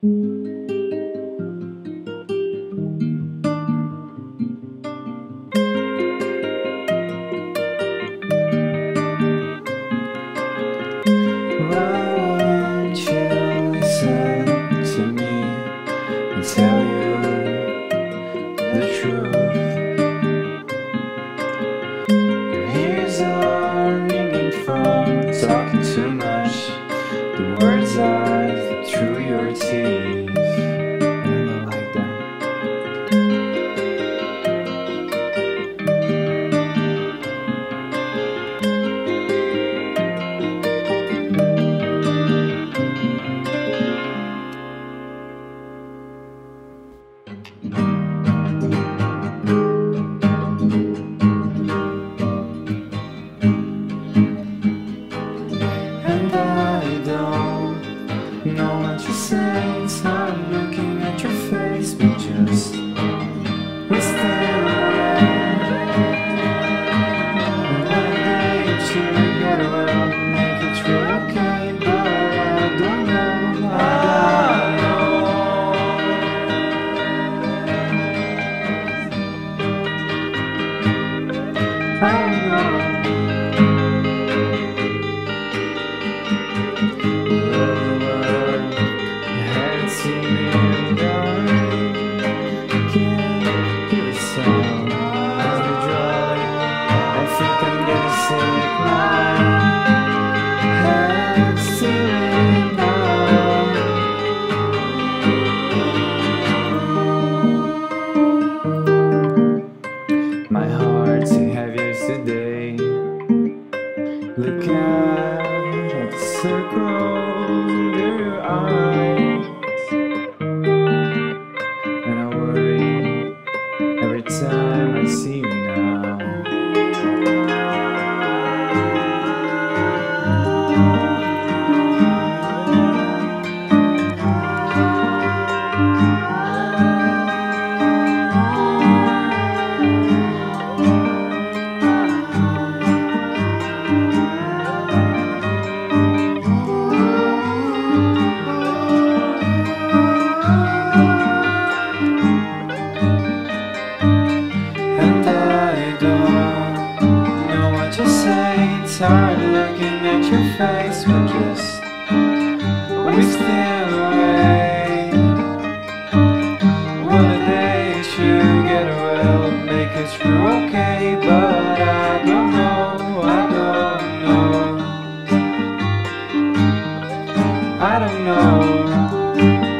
Won't you listen to me and tell you the truth? Your ears are ringing from talking too much. The words are through your teeth. And I don't like that. And I don't know what you're saying, so I'm looking at your face, but just we stay away. One day together will make it real okay, but I don't know, I don't know. My heart's heavier today. Look at the circles under your eyes, and I worry every time I see you now. It's hard looking at your face, but just we stay away. One day together will make us through okay, but I don't know, I don't know, I don't know.